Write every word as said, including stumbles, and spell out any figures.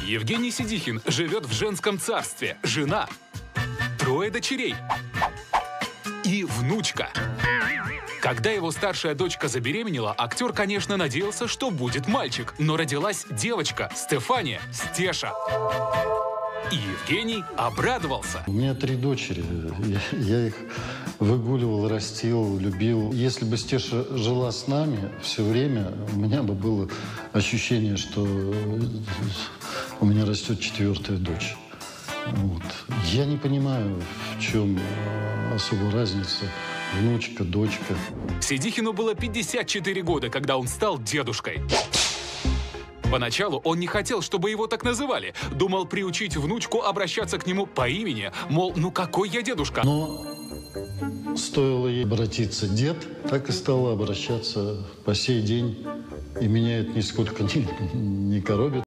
Евгений Сидихин живет в женском царстве. Жена, трое дочерей и внучка. Когда его старшая дочка забеременела, актер, конечно, надеялся, что будет мальчик. Но родилась девочка, Стефания, Стеша. И Евгений обрадовался. У меня три дочери. Я, я их выгуливал, растил, любил. Если бы Стеша жила с нами все время, у меня бы было ощущение, что у меня растет четвертая дочь. Вот. Я не понимаю, в чем особая разница. Внучка, дочка. Сидихину было пятьдесят четыре года, когда он стал дедушкой. Поначалу он не хотел, чтобы его так называли. Думал приучить внучку обращаться к нему по имени. Мол, ну какой я дедушка? Но стоило ей обратиться дед, так и стала обращаться по сей день. И меня это нисколько не, не коробит.